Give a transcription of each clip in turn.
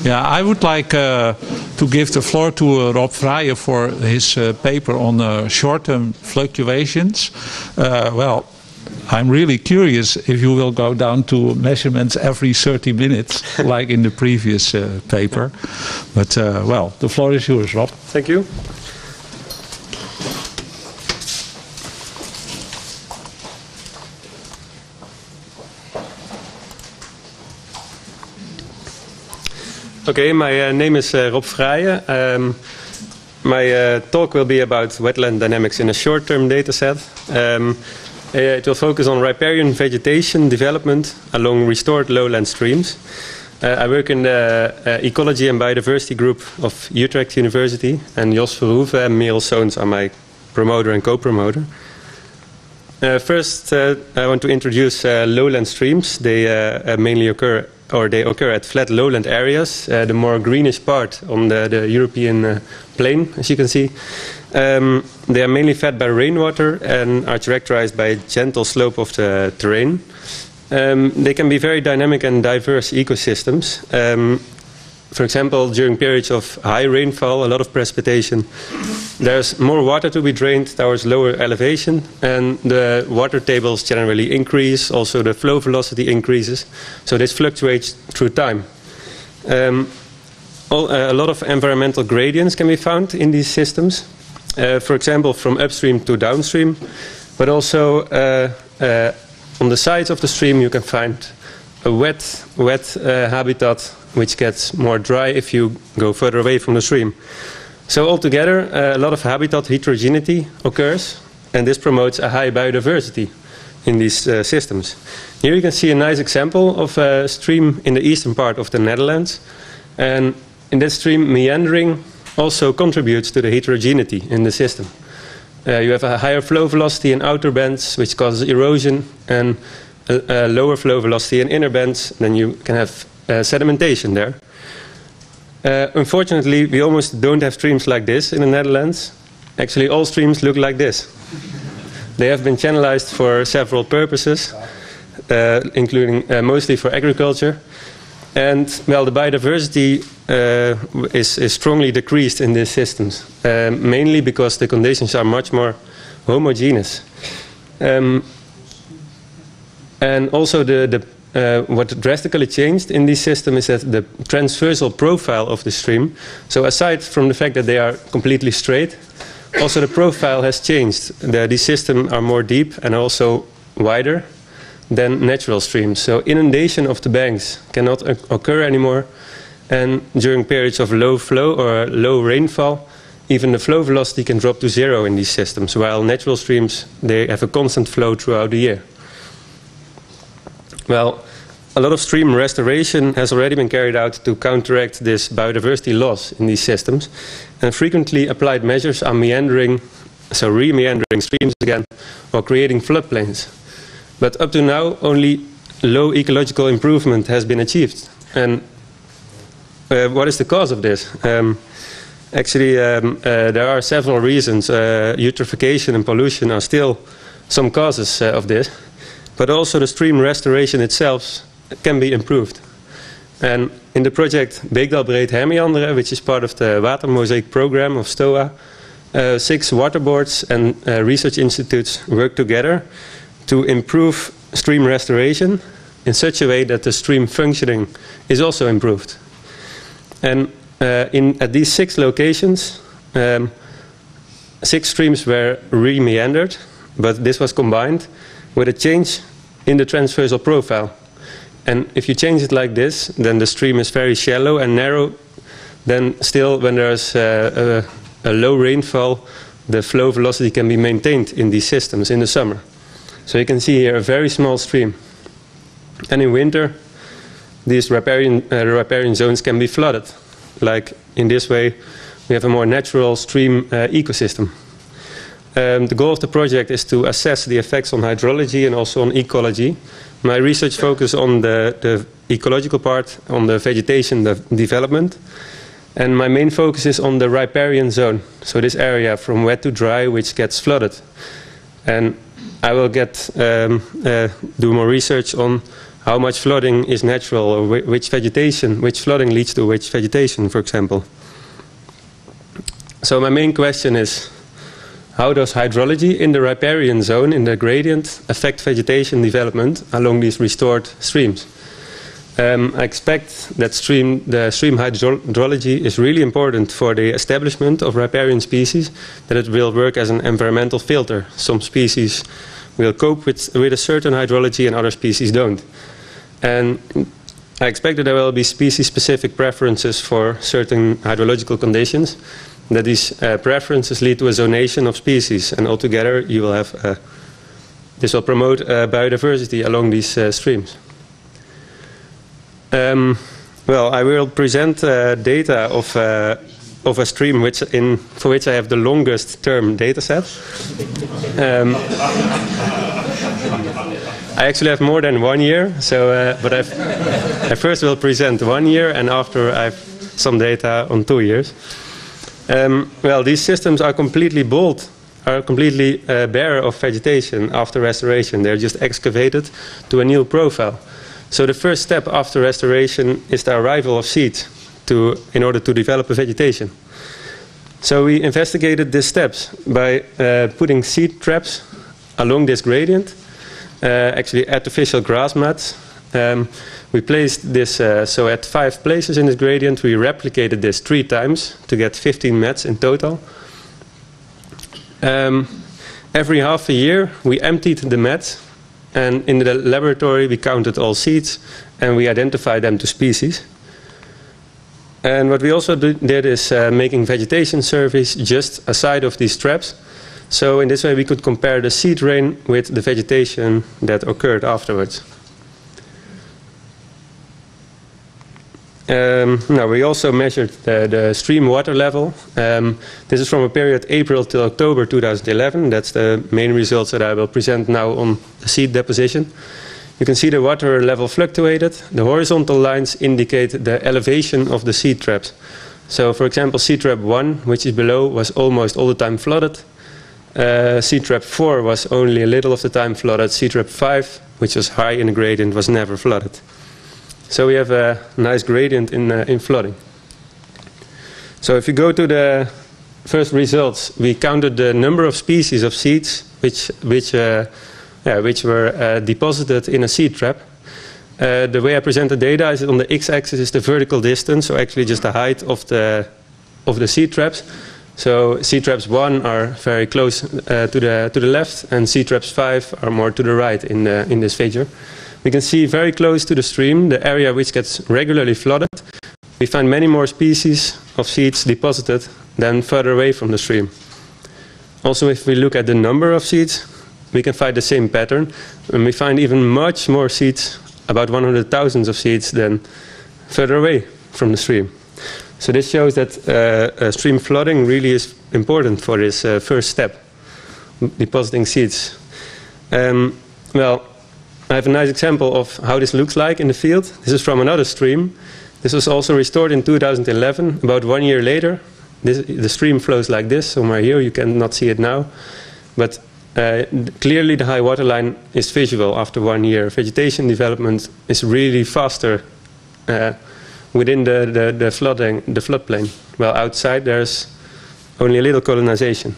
Yeah, I would like to give the floor to Rob Vrije for his paper on short-term fluctuations. Well, I'm really curious if you will go down to measurements every 30 minutes, like in the previous paper. But, well, the floor is yours, Rob. Thank you. Okay, my name is Rob Vrije. My talk will be about wetland dynamics in a short-term data set. It will focus on riparian vegetation development along restored lowland streams. I work in the Ecology and Biodiversity Group of Utrecht University, and Jos Verhoeven and Merel Soons are my promoter and co-promoter. First, I want to introduce lowland streams. They mainly occur at flat lowland areas, the more greenish part on the European plain, as you can see. They are mainly fed by rainwater and are characterized by a gentle slope of the terrain. They can be very dynamic and diverse ecosystems. For example, during periods of high rainfall, a lot of precipitation, there's more water to be drained towards lower elevation, and the water tables generally increase. Also, the flow velocity increases. So this fluctuates through time. A lot of environmental gradients can be found in these systems. For example, from upstream to downstream, but also on the sides of the stream you can find a wet habitat which gets more dry if you go further away from the stream. So altogether, a lot of habitat heterogeneity occurs, and this promotes a high biodiversity in these systems. Here you can see a nice example of a stream in the eastern part of the Netherlands, and in this stream, meandering also contributes to the heterogeneity in the system. You have a higher flow velocity in outer bends, which causes erosion, and a lower flow velocity in inner bends. Then you can have sedimentation there. Unfortunately, we almost don't have streams like this in the Netherlands. Actually, all streams look like this. They have been channelized for several purposes, including mostly for agriculture. And, well, the biodiversity is strongly decreased in these systems, mainly because the conditions are much more homogeneous. And also what drastically changed in this system is that the transversal profile of the stream, so aside from the fact that they are completely straight, also the profile has changed. These systems are more deep and also wider than natural streams. So inundation of the banks cannot occur anymore, and during periods of low flow or low rainfall, even the flow velocity can drop to zero in these systems, while natural streams, they have a constant flow throughout the year. Well, a lot of stream restoration has already been carried out to counteract this biodiversity loss in these systems, and frequently applied measures are meandering, so re-meandering streams again, or creating floodplains. But up to now, only low ecological improvement has been achieved. And what is the cause of this? Actually, there are several reasons. Eutrophication and pollution are still some causes of this. But also the stream restoration itself can be improved. And in the project Beekdal Breed Hermeanderen, which is part of the Watermosaic program of STOA, 6 water boards and research institutes work together to improve stream restoration in such a way that the stream functioning is also improved. And at these 6 locations, 6 streams were re-meandered, but this was combined with a change in the transversal profile. And if you change it like this, then the stream is very shallow and narrow. Then still, when there's a low rainfall, the flow velocity can be maintained in these systems in the summer. So you can see here a very small stream. And in winter, these riparian zones can be flooded. Like in this way, we have a more natural stream ecosystem. The goal of the project is to assess the effects on hydrology and also on ecology. My research focuses on the ecological part, on the vegetation development. And my main focus is on the riparian zone. So this area from wet to dry, which gets flooded. And I will do more research on how much flooding is natural, or which flooding leads to which vegetation, for example. So my main question is, how does hydrology in the riparian zone, in the gradient, affect vegetation development along these restored streams? I expect that the stream hydrology is really important for the establishment of riparian species, that it will work as an environmental filter. Some species will cope with a certain hydrology and other species don't. And I expect that there will be species-specific preferences for certain hydrological conditions, that these preferences lead to a zonation of species, and altogether you will have this will promote biodiversity along these streams. Well, I will present data of a stream for which I have the longest term data set. I actually have more than 1 year, so but I first will present 1 year, and after I have some data on 2 years. Well, these systems are completely bare of vegetation after restoration. They're just excavated to a new profile. So the first step after restoration is the arrival of seeds in order to develop a vegetation. So we investigated these steps by putting seed traps along this gradient, actually artificial grass mats. We placed this, so at 5 places in this gradient, we replicated this 3 times to get 15 mats in total. Every half a year, we emptied the mats, and in the laboratory, we counted all seeds, and we identified them to species. And what we also did is making vegetation surveys just aside of these traps. So in this way, we could compare the seed rain with the vegetation that occurred afterwards. Now we also measured the stream water level. This is from a period April till October 2011. That's the main results that I will present now on the seed deposition. You can see the water level fluctuated. The horizontal lines indicate the elevation of the seed traps. So for example, seed trap 1, which is below, was almost all the time flooded. Seed trap 4 was only a little of the time flooded. Seed trap 5, which was high in the gradient, was never flooded. So we have a nice gradient in flooding. So if you go to the first results, we counted the number of species of seeds which were deposited in a seed trap. The way I present the data is on the x-axis is the vertical distance, so actually just the height of the seed traps. So seed traps 1 are very close to the left, and seed traps 5 are more to the right in this figure. We can see very close to the stream, the area which gets regularly flooded. We find many more species of seeds deposited than further away from the stream. Also, if we look at the number of seeds, we can find the same pattern. And we find even much more seeds, about 100,000 of seeds, than further away from the stream. So this shows that stream flooding really is important for this first step, depositing seeds. Well, I have a nice example of how this looks like in the field. This is from another stream. This was also restored in 2011. About 1 year later, the stream flows like this. Somewhere here, you cannot see it now. But clearly the high water line is visible after 1 year. Vegetation development is really faster within the floodplain. Well, outside there's only a little colonization.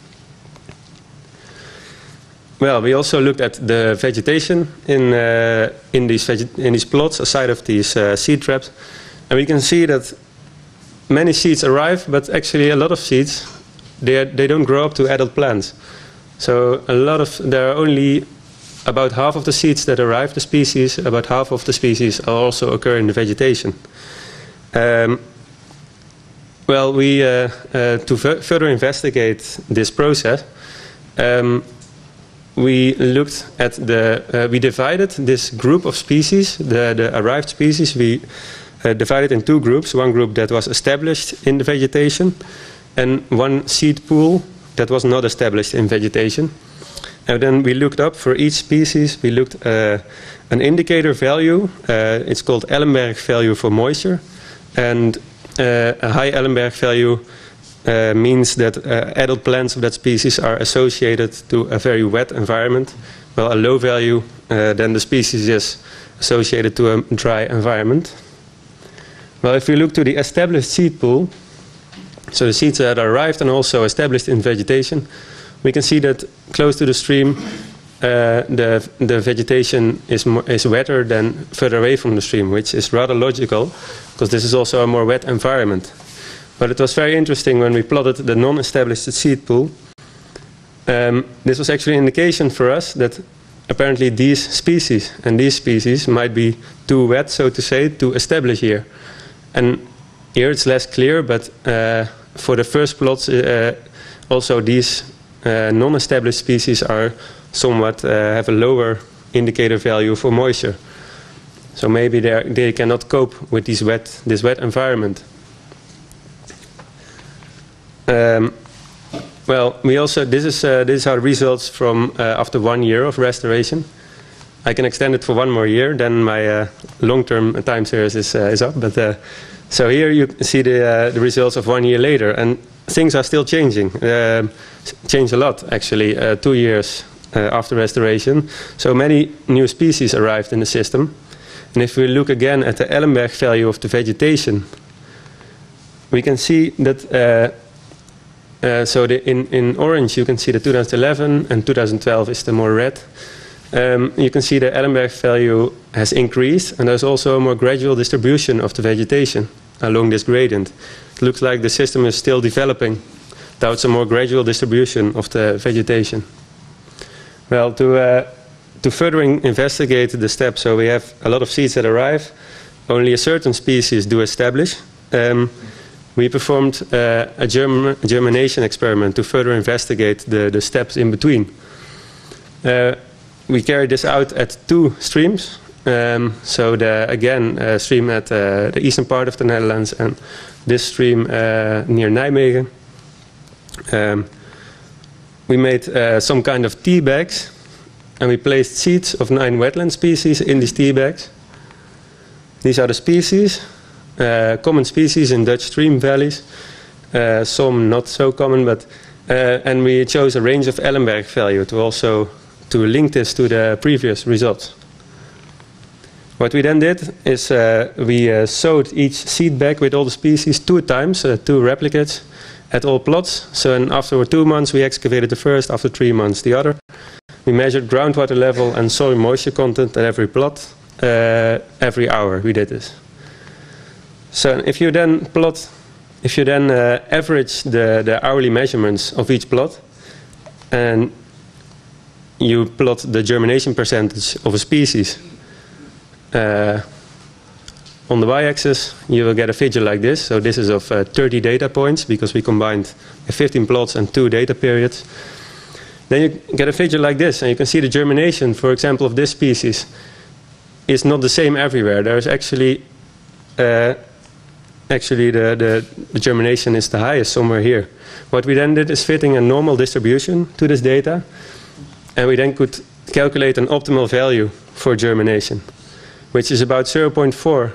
Well, we also looked at the vegetation in these plots aside of these seed traps, and we can see that many seeds arrive, but actually a lot of seeds they don't grow up to adult plants. So there are only about half of the seeds that arrive the species. About half of the species also occur in the vegetation. Well, we to further investigate this process. We looked at we divided this group of species, the arrived species, we divided in 2 groups. One group that was established in the vegetation, and one seed pool that was not established in vegetation. And then we looked up for each species, we looked an indicator value, it's called Ellenberg value for moisture, and a high Ellenberg value means that adult plants of that species are associated to a very wet environment, while a low value, then the species is associated to a dry environment. Well, if we look to the established seed pool, so the seeds that are arrived and also established in vegetation, we can see that close to the stream, the vegetation is wetter than further away from the stream, which is rather logical, because this is also a more wet environment. But it was very interesting when we plotted the non-established seed pool. This was actually an indication for us that apparently these species and these species might be too wet, so to say, to establish here. And here it's less clear, but for the first plots, also these non-established species are somewhat have a lower indicator value for moisture. So maybe they cannot cope with this wet environment. Well, we also this is our results from after 1 year of restoration. I can extend it for 1 more year, then my long-term time series is up. But so here you see the results of 1 year later, and things are still changing. Change a lot, actually. 2 years after restoration, so many new species arrived in the system. And if we look again at the Ellenberg value of the vegetation, we can see that. So in orange you can see the 2011, and 2012 is the more red. You can see the Ellenberg value has increased, and there's also a more gradual distribution of the vegetation along this gradient. It looks like the system is still developing towards a more gradual distribution of the vegetation. Well, to further investigate the steps, so we have a lot of seeds that arrive, only a certain species do establish. We performed a germination experiment to further investigate the steps in between. We carried this out at 2 streams. So again, stream at the eastern part of the Netherlands, and this stream near Nijmegen. We made some kind of tea bags, and we placed seeds of 9 wetland species in these tea bags. These are the species. Common species in Dutch stream valleys, some not so common, but and we chose a range of Ellenberg value to link this to the previous results. What we then did is we sowed each seed bag with all the species 2 times, 2 replicates at all plots. So after 2 months we excavated the first, after 3 months the other. We measured groundwater level and soil moisture content at every plot, every hour we did this. So if you then average the hourly measurements of each plot, and you plot the germination percentage of a species on the y-axis, you will get a figure like this. So this is of 30 data points, because we combined 15 plots and 2 data periods. Then you get a figure like this, and you can see the germination, for example, of this species is not the same everywhere. There is actually the germination is the highest somewhere here. What we then did is fitting a normal distribution to this data, and we then could calculate an optimal value for germination, which is about 0.4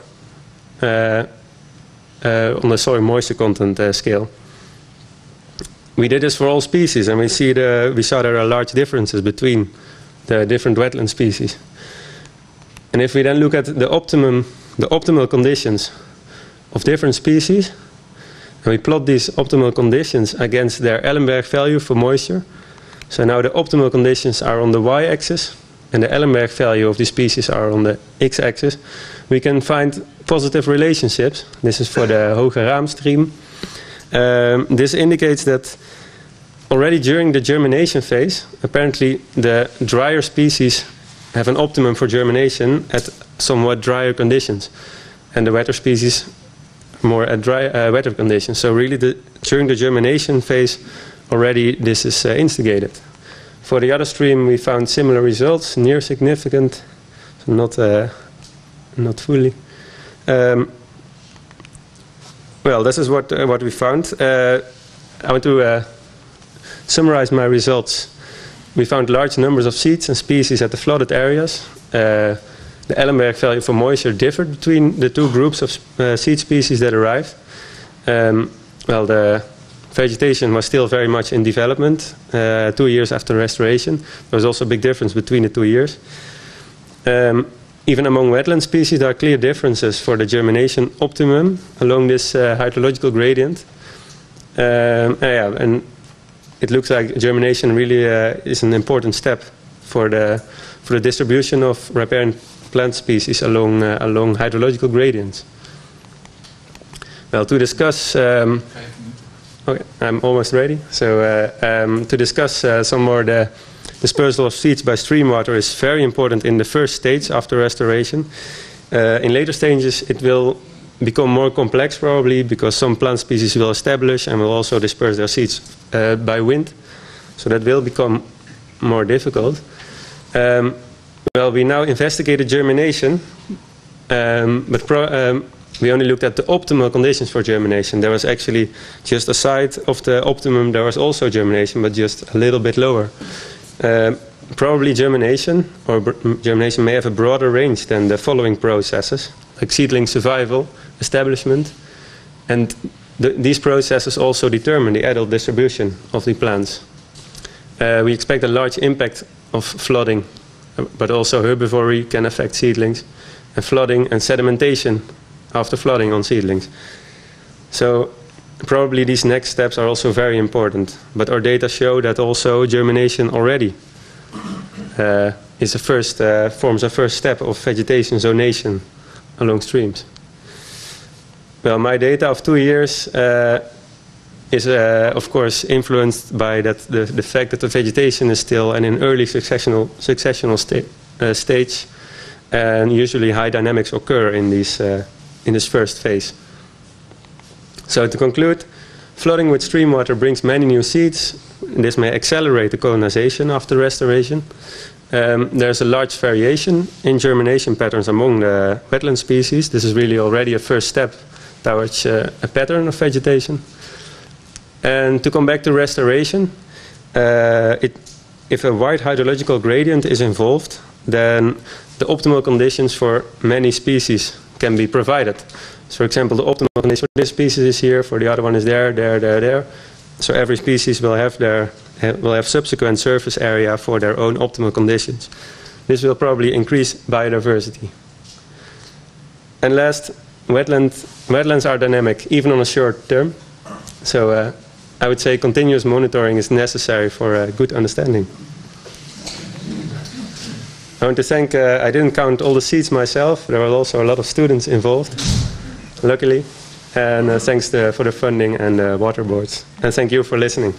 on the soil moisture content scale. We did this for all species, and we saw there are large differences between the different wetland species. And if we then look at the optimal conditions of different species, and we plot these optimal conditions against their Ellenberg value for moisture. So now the optimal conditions are on the y-axis, and the Ellenberg value of these species are on the x-axis. We can find positive relationships. This is for the Hoge Raam stream. This indicates that already during the germination phase, apparently the drier species have an optimum for germination at somewhat drier conditions, and the wetter species more at wetter conditions. So really during the germination phase already this is instigated. For the other stream we found similar results, near significant, so not fully. Well, this is what we found. I want to summarize my results. We found large numbers of seeds and species at the flooded areas. The Ellenberg value for moisture differed between the 2 groups of seed species that arrived. Well, the vegetation was still very much in development 2 years after restoration. There was also a big difference between the 2 years. even among wetland species, there are clear differences for the germination optimum along this hydrological gradient. And it looks like germination really is an important step for the distribution of riparian plant species along hydrological gradients. Well, to discuss, okay, I'm almost ready. So to discuss some more the dispersal of seeds by stream water is very important in the first stage after restoration. In later stages, it will become more complex probably because some plant species will establish and will also disperse their seeds by wind. So that will become more difficult. Well, we now investigated germination, but we only looked at the optimal conditions for germination. There was actually just aside of the optimum, there was also germination, but just a little bit lower. Probably germination may have a broader range than the following processes, like seedling survival, establishment, and these processes also determine the adult distribution of the plants. We expect a large impact of flooding, but also herbivory can affect seedlings, and flooding and sedimentation after flooding on seedlings. So probably these next steps are also very important, but our data show that also germination already forms a first step of vegetation zonation along streams. Well, my data of 2 years is of course influenced by the fact that the vegetation is still in an early successional stage, and usually high dynamics occur in this first phase. So to conclude, flooding with stream water brings many new seeds. This may accelerate the colonization after restoration. There's a large variation in germination patterns among the wetland species. This is really already a first step towards a pattern of vegetation. And to come back to restoration, if a wide hydrological gradient is involved, then the optimal conditions for many species can be provided. So for example, the optimal condition for this species is here, for the other one is there. So every species will have subsequent surface area for their own optimal conditions. This will probably increase biodiversity. And last, wetlands are dynamic, even on a short term. So I would say continuous monitoring is necessary for a good understanding. I want to thank, I didn't count all the seats myself. There were also a lot of students involved, luckily. And thanks for the funding and the water boards. And thank you for listening.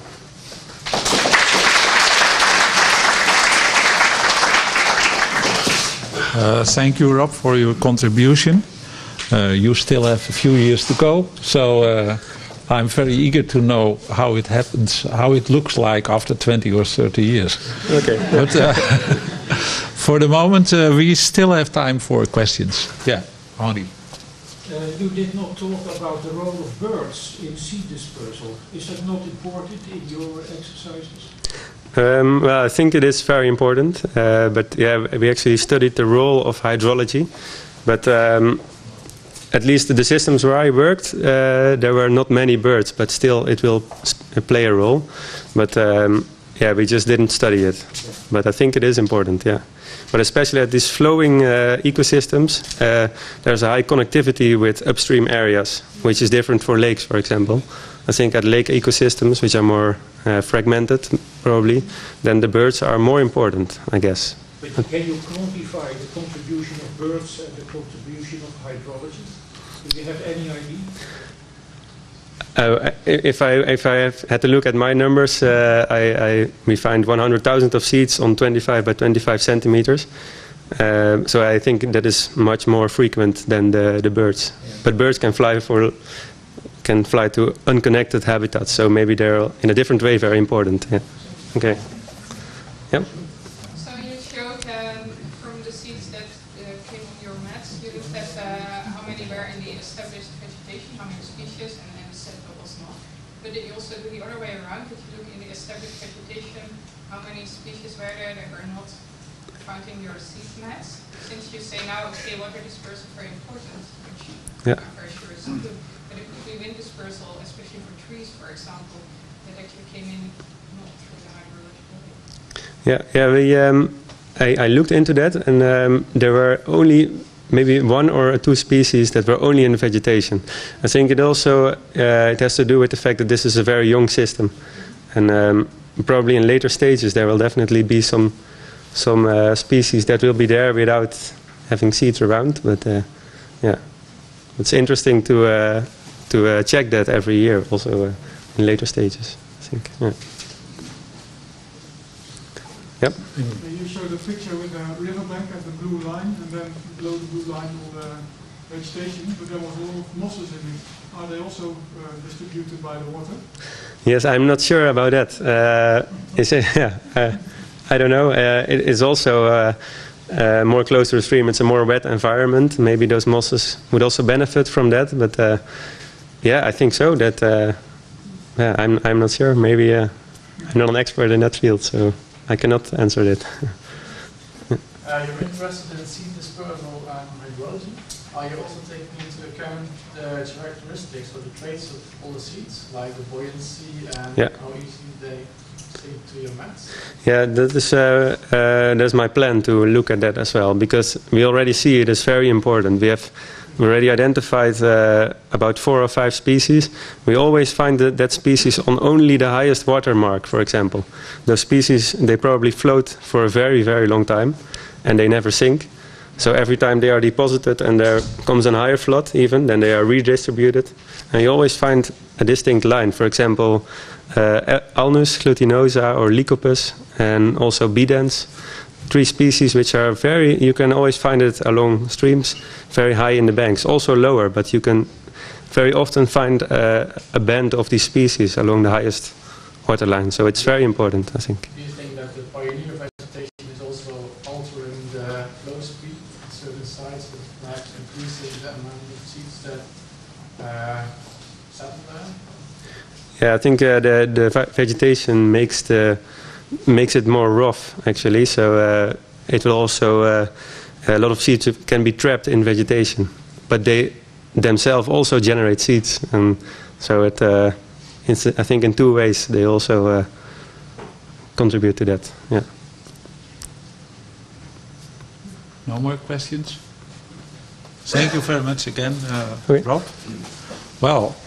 Thank you, Rob, for your contribution. You still have a few years to go, so I'm very eager to know how it happens, how it looks like after 20 or 30 years. Okay. But for the moment, we still have time for questions. Yeah, Henri. You did not talk about the role of birds in seed dispersal. Is that not important in your exercises? Well, I think it is very important, but yeah, we actually studied the role of hydrology. But at least the systems where I worked, there were not many birds, but still it will play a role. But yeah, we just didn't study it. But I think it is important, yeah. But especially at these flowing ecosystems, there's a high connectivity with upstream areas, which is different for lakes, for example. I think at lake ecosystems, which are more fragmented, probably, then the birds are more important, I guess. But can you quantify the contribution of birds and the contribution of hydrology? Do you have any idea? If I had to look at my numbers, we find 100,000 of seeds on 25 by 25 centimeters. So I think that is much more frequent than the birds. Yeah. But birds can fly to unconnected habitats, so maybe they're in a different way very important. Yeah. Okay. Yep. So you showed from the seeds that came on your mats, you looked at how many were in the established vegetation, how many species, and then said what was not. But did you also do the other way around? Did you look in the established vegetation, how many species were there that were not found in your seed mats? Since you say now, okay, water dispersal is very important, which I'm very sure is good. But it could be wind dispersal, especially for trees, for example, that actually came in not through the hydrological way. Yeah, I looked into that, and there were only maybe 1 or 2 species that were only in the vegetation. I think it also it has to do with the fact that this is a very young system, and probably in later stages there will definitely be some species that will be there without having seeds around. But yeah, it's interesting to check that every year, also in later stages, I think. Yeah. Yep. You showed a picture with the riverbank and the blue line, and then below the blue line all the vegetation, but there was a lot of mosses in it. Are they also distributed by the water? Yes, I'm not sure about that. I don't know. It is also more close to the stream. It's a more wet environment. Maybe those mosses would also benefit from that. But yeah, I think so. That I'm not sure. Maybe I'm not an expert in that field, so I cannot answer that. You're interested in seed dispersal and hydrology. Are you also taking into account the characteristics or the traits of all the seeds, like the buoyancy and how easy they sink to your mats? Yeah, that's my plan, to look at that as well, because we already see it is very important. We have already identified about 4 or 5 species. We always find that species on only the highest water mark, for example. Those species, they probably float for a very, very long time, and they never sink. So every time they are deposited and there comes a higher flood even, then they are redistributed. And you always find a distinct line. For example, Alnus glutinosa or Lycopus, and also Bidens. 3 species which are you can always find it along streams, very high in the banks. Also lower, but you can very often find a band of these species along the highest water line. So it's very important, I think. Do you think that the pioneer vegetation is also altering the flow speed at certain sites, perhaps increasing the amount of seeds that settle there? Yeah, I think the vegetation makes it more rough, actually. So it will also a lot of seeds can be trapped in vegetation, but they themselves also generate seeds, and so it's I think in 2 ways they also contribute to that. Yeah. No more questions? Thank you very much again, Okay. Rob. Well,